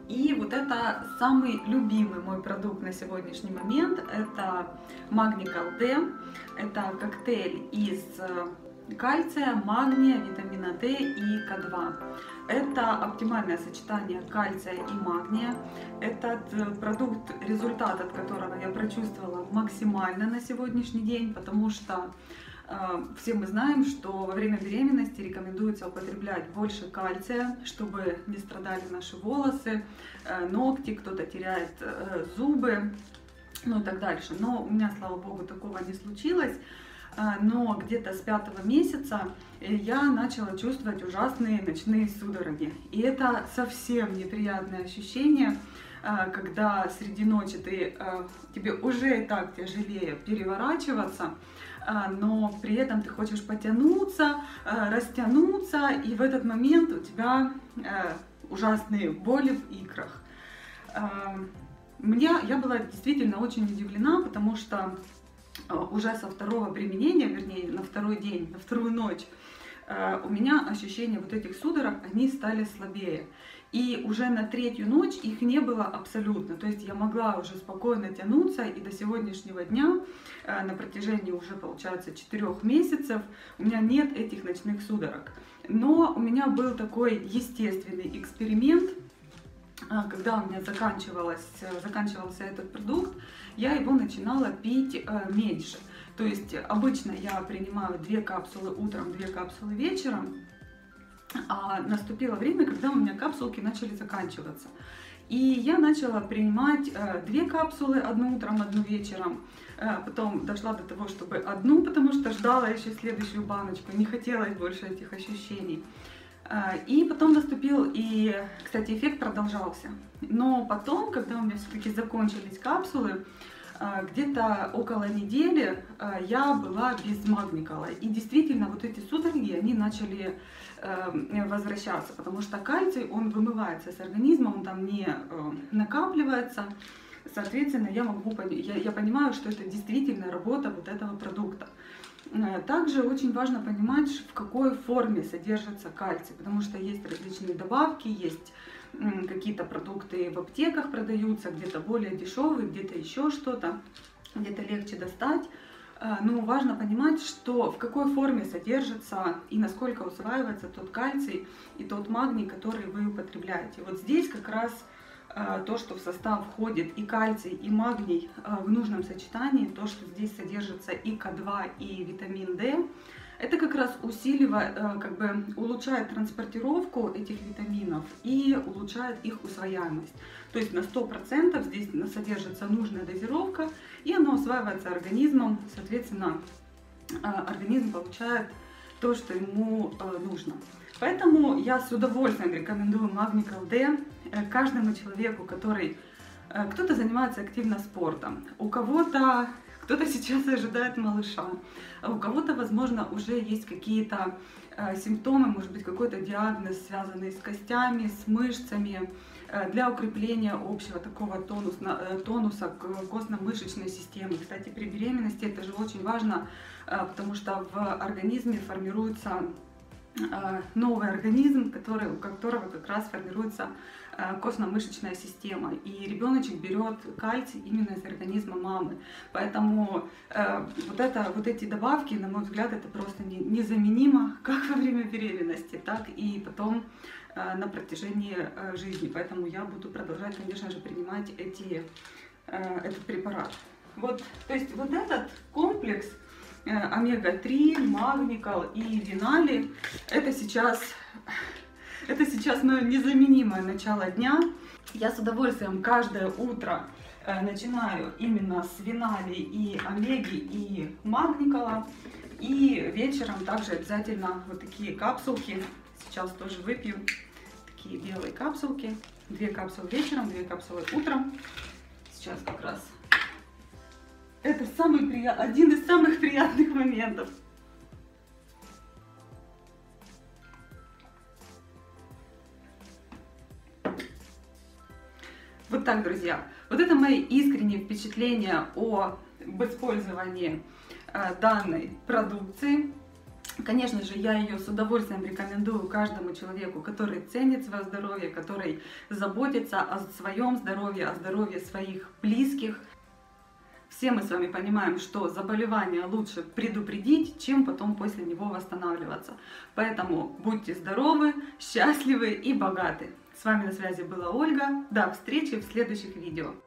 И вот это самый любимый мой продукт на сегодняшний момент. Это Magnical D. Это коктейль из кальция, магния, витамина D и К2. Это оптимальное сочетание кальция и магния. Этот продукт, результат от которого я прочувствовала максимально на сегодняшний день, потому что все мы знаем, что во время беременности рекомендуется употреблять больше кальция, чтобы не страдали наши волосы, ногти, кто-то теряет зубы, ну и так дальше. Но у меня, слава богу, такого не случилось. Но где-то с 5-го месяца я начала чувствовать ужасные ночные судороги. И это совсем неприятное ощущение, когда среди ночи тебе уже и так тяжелее переворачиваться, но при этом ты хочешь потянуться, растянуться, и в этот момент у тебя ужасные боли в икрах. Я была действительно очень удивлена, потому что уже со второго применения, вернее, на второй день, на вторую ночь, у меня ощущения вот этих судорог, они стали слабее. И уже на третью ночь их не было абсолютно. То есть я могла уже спокойно тянуться, и до сегодняшнего дня, на протяжении уже, получается, 4 месяцев, у меня нет этих ночных судорог. Но у меня был такой естественный эксперимент. Когда у меня заканчивался этот продукт, я его начинала пить меньше. То есть обычно я принимаю 2 капсулы утром, 2 капсулы вечером, а наступило время, когда у меня капсулки начали заканчиваться. И я начала принимать 2 капсулы, одну утром, одну вечером. Потом дошла до того, чтобы одну, потому что ждала еще следующую баночку, не хотелось больше этих ощущений. И потом наступил, и, кстати, эффект продолжался. Но потом, когда у меня все-таки закончились капсулы, где-то около недели я была без магникала. И действительно, вот эти судороги, они начали возвращаться, потому что кальций, он вымывается с организма, он там не накапливается. Соответственно, я понимаю, что это действительно работа вот этого продукта. Также очень важно понимать, в какой форме содержится кальций, потому что есть различные добавки, есть какие-то продукты в аптеках продаются, где-то более дешевые, где-то еще что-то, где-то легче достать. Но важно понимать, что в какой форме содержится и насколько усваивается тот кальций и тот магний, который вы употребляете. Вот здесь как раз то, что в состав входит и кальций, и магний в нужном сочетании, то, что здесь содержится и К2, и витамин D, это как раз улучшает транспортировку этих витаминов и улучшает их усвояемость. То есть на 100% здесь содержится нужная дозировка, и оно усваивается организмом, соответственно, организм получает то, что ему нужно. Поэтому я с удовольствием рекомендую Magnical D каждому человеку, кто-то занимается активно спортом, кто-то сейчас ожидает малыша, а у кого-то, возможно, уже есть какие-то симптомы, может быть, какой-то диагноз, связанный с костями, с мышцами, для укрепления общего такого тонуса костно-мышечной системы. Кстати, при беременности это же очень важно, потому что в организме формируется новый организм, у которого как раз формируется костно-мышечная система. И ребеночек берет кальций именно из организма мамы. Поэтому вот эти добавки, на мой взгляд, это просто незаменимо как во время беременности, так и потом на протяжении жизни. Поэтому я буду продолжать, конечно же, принимать этот препарат. То есть вот этот комплекс омега-3, магникал и винали, это сейчас мое незаменимое начало дня. Я с удовольствием каждое утро начинаю именно с винали и омеги и магникала. И вечером также обязательно вот такие капсулки. Сейчас тоже выпью такие белые капсулки. 2 капсулы вечером, 2 капсулы утром. Сейчас как раз. Это один из самых приятных моментов. Вот так, друзья. Вот это мои искренние впечатления об использовании данной продукции. Конечно же, я ее с удовольствием рекомендую каждому человеку, который ценит свое здоровье, который заботится о своем здоровье, о здоровье своих близких. Все мы с вами понимаем, что заболевание лучше предупредить, чем потом после него восстанавливаться. Поэтому будьте здоровы, счастливы и богаты. С вами на связи была Ольга. До встречи в следующих видео.